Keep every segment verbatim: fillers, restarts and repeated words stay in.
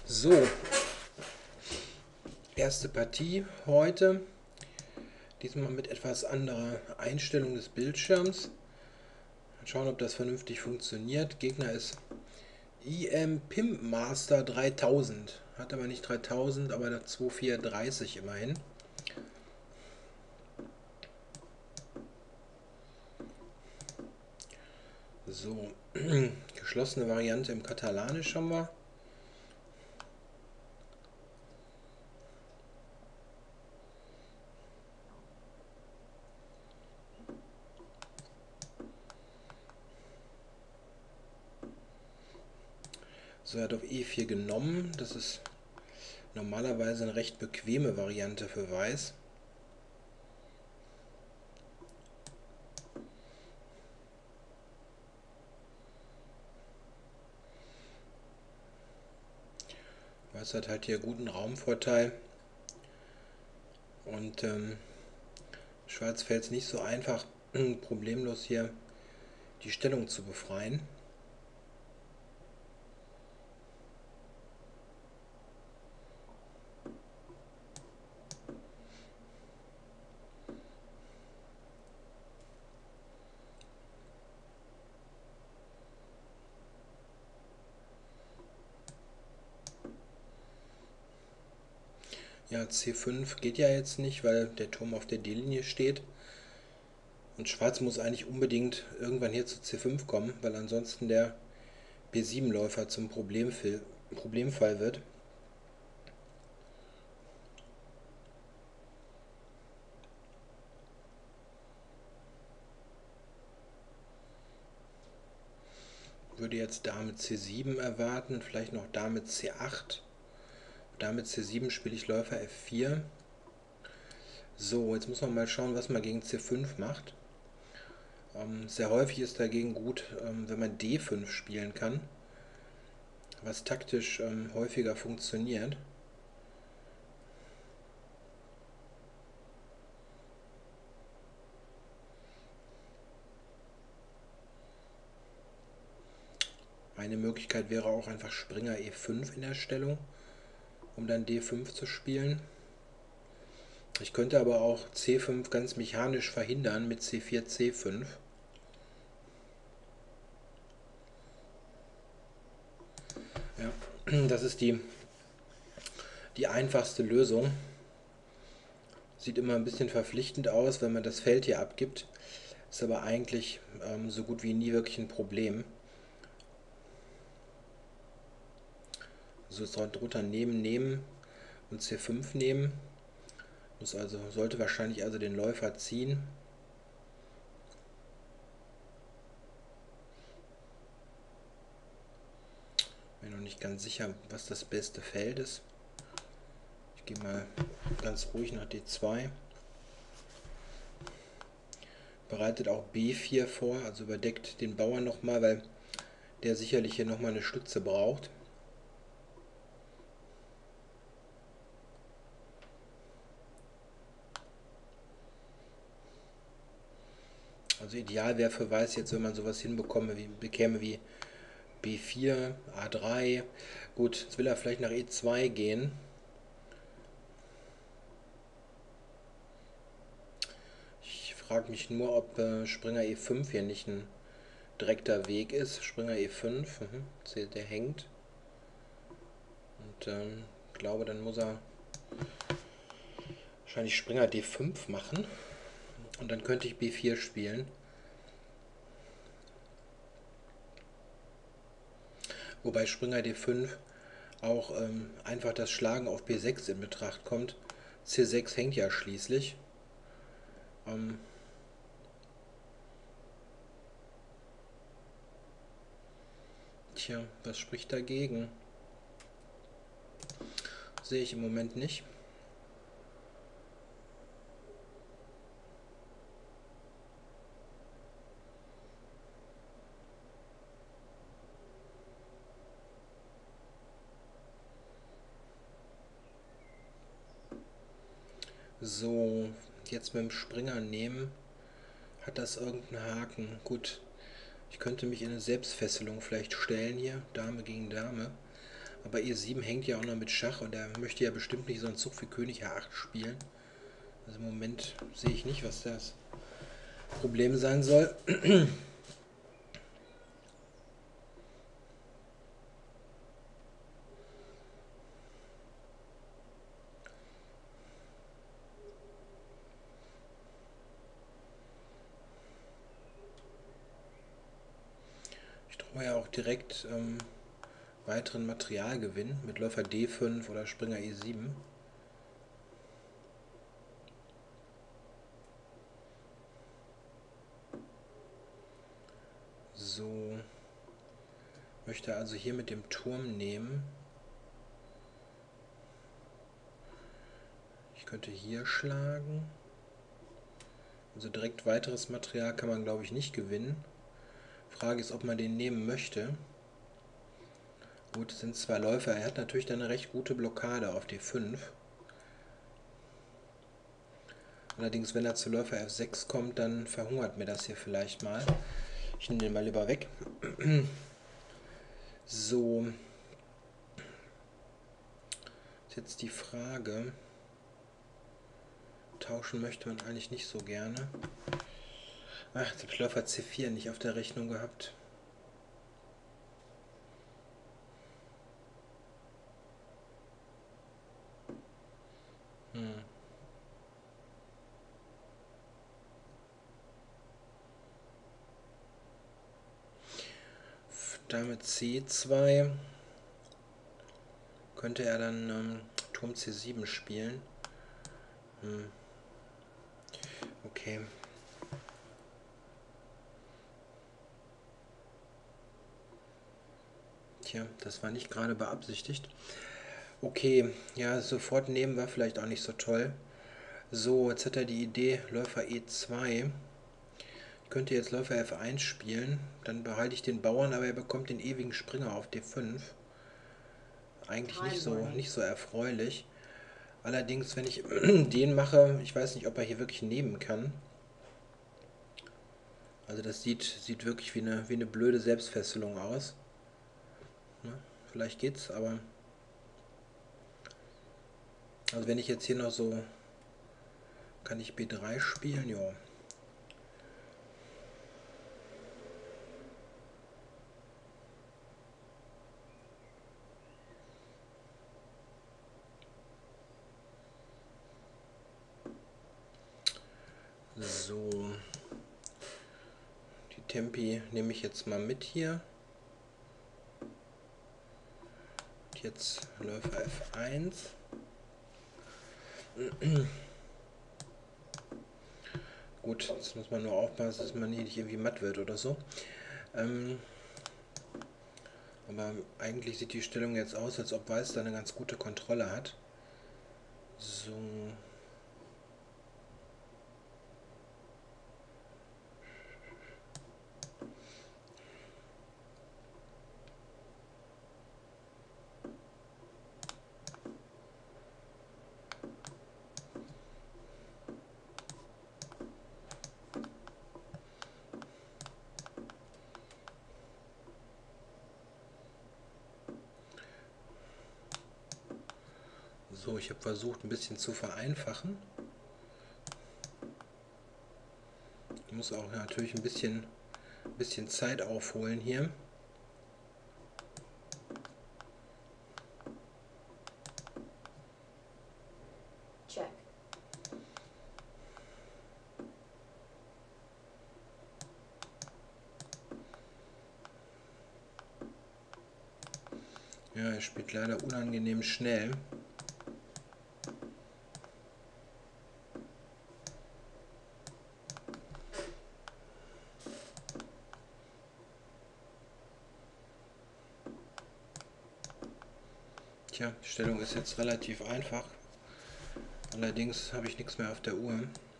So, erste Partie heute. Diesmal mit etwas anderer Einstellung des Bildschirms. Mal schauen, ob das vernünftig funktioniert. Gegner ist I M Pimp Master dreitausend. Hat aber nicht dreitausend, aber zwei vier dreißig immerhin. So, geschlossene Variante im Katalanisch haben wir. So, er hat auf E vier genommen. Das ist normalerweise eine recht bequeme Variante für Weiß. Weiß hat halt hier guten Raumvorteil. Und ähm, Schwarz fällt es nicht so einfach, problemlos hier die Stellung zu befreien. Ja, C fünf geht ja jetzt nicht, weil der Turm auf der D-Linie steht. Und Schwarz muss eigentlich unbedingt irgendwann hier zu C fünf kommen, weil ansonsten der B sieben Läufer zum Problemfall, Problemfall wird. Würde jetzt Dame C sieben erwarten, vielleicht noch Dame C acht. Dame C sieben spiele ich Läufer F vier. So, jetzt muss man mal schauen, was man gegen C fünf macht. Ähm, sehr häufig ist dagegen gut, ähm, wenn man D fünf spielen kann, was taktisch ähm, häufiger funktioniert. Eine Möglichkeit wäre auch einfach Springer E fünf in der Stellung, um dann D fünf zu spielen. Ich könnte aber auch C fünf ganz mechanisch verhindern mit C vier, C fünf. Ja, das ist die, die einfachste Lösung. Sieht immer ein bisschen verpflichtend aus, wenn man das Feld hier abgibt. Ist aber eigentlich ähm, so gut wie nie wirklich ein Problem. So, jetzt drunter nehmen, nehmen und C fünf nehmen. Muss also, sollte wahrscheinlich also den Läufer ziehen. Bin noch nicht ganz sicher, was das beste Feld ist. Ich gehe mal ganz ruhig nach D zwei. Bereitet auch B vier vor, also überdeckt den Bauern nochmal, weil der sicherlich hier nochmal eine Stütze braucht. Also ideal wäre für Weiß jetzt, wenn man sowas hinbekomme, wie, bekäme wie B vier, A drei. Gut, jetzt will er vielleicht nach E zwei gehen. Ich frage mich nur, ob äh, Springer E fünf hier nicht ein direkter Weg ist. Springer E fünf, mhm, der hängt. Und ähm, ich glaube, dann muss er wahrscheinlich Springer D fünf machen. Und dann könnte ich B vier spielen. Wobei Springer D fünf auch ähm, einfach das Schlagen auf B sechs in Betracht kommt. C sechs hängt ja schließlich. Ähm, tja, was spricht dagegen? Sehe ich im Moment nicht. So, jetzt mit dem Springer nehmen. Hat das irgendeinen Haken? Gut, ich könnte mich in eine Selbstfesselung vielleicht stellen hier. Dame gegen Dame. Aber E sieben hängt ja auch noch mit Schach und er möchte ja bestimmt nicht so einen Zug wie König H acht spielen. Also im Moment sehe ich nicht, was das Problem sein soll. Ich drohe ja auch direkt ähm, weiteren Materialgewinn mit Läufer D fünf oder Springer E sieben. So, möchte also hier mit dem Turm nehmen. Ich könnte hier schlagen. Also direkt weiteres Material kann man, glaube ich, nicht gewinnen. Frage ist, ob man den nehmen möchte. Gut, es sind zwei Läufer. Er hat natürlich dann eine recht gute Blockade auf D fünf. Allerdings, wenn er zu Läufer F sechs kommt, dann verhungert mir das hier vielleicht mal. Ich nehme den mal lieber weg. So. Ist jetzt die Frage. Tauschen möchte man eigentlich nicht so gerne. Ach, jetzt habe ich Läufer C vier nicht auf der Rechnung gehabt. Hm. Dame C zwei. Könnte er dann ähm, Turm C sieben spielen. Hm. Okay. Tja, das war nicht gerade beabsichtigt. Okay, ja, sofort nehmen war vielleicht auch nicht so toll. So, jetzt hat er die Idee, Läufer E zwei. Ich könnte jetzt Läufer F eins spielen, dann behalte ich den Bauern, aber er bekommt den ewigen Springer auf D fünf. Eigentlich nicht so, nicht so erfreulich. Allerdings, wenn ich den mache, ich weiß nicht, ob er hier wirklich nehmen kann. Also das sieht, sieht wirklich wie eine, wie eine blöde Selbstfesselung aus. Ne? Vielleicht geht's, aber... Also wenn ich jetzt hier noch so... Kann ich B drei spielen? Ja. So. Die Tempi nehme ich jetzt mal mit hier. Und jetzt Läufer F eins. Gut, jetzt muss man nur aufpassen, dass man hier nicht irgendwie matt wird oder so. Ähm, aber eigentlich sieht die Stellung jetzt aus, als ob Weiß da eine ganz gute Kontrolle hat. So. So, ich habe versucht, ein bisschen zu vereinfachen. Ich muss auch natürlich ein bisschen, ein bisschen Zeit aufholen hier. Check. Ja, er spielt leider unangenehm schnell. Tja, die Stellung ist jetzt relativ einfach. Allerdings habe ich nichts mehr auf der Uhr.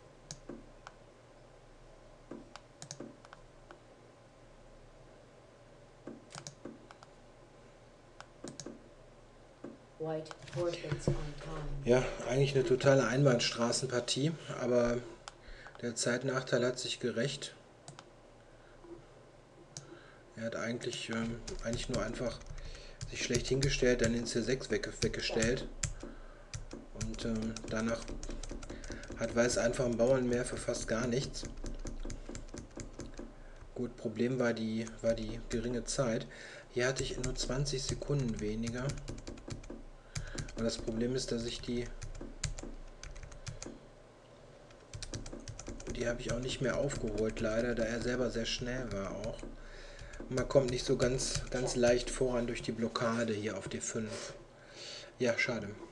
White forfeits on time. Ja, eigentlich eine totale Einbahnstraßenpartie, aber der Zeitnachteil hat sich gerächt. Er hat eigentlich, ähm, eigentlich nur einfach sich schlecht hingestellt, dann den C sechs weg, weggestellt. Und ähm, danach hat Weiß einfach einen Bauern mehr für fast gar nichts. Gut, Problem war die, war die geringe Zeit. Hier hatte ich nur zwanzig Sekunden weniger. Und das Problem ist, dass ich die... Die habe ich auch nicht mehr aufgeholt, leider, da er selber sehr schnell war auch. Und man kommt nicht so ganz, ganz leicht voran durch die Blockade hier auf D fünf. Ja, schade.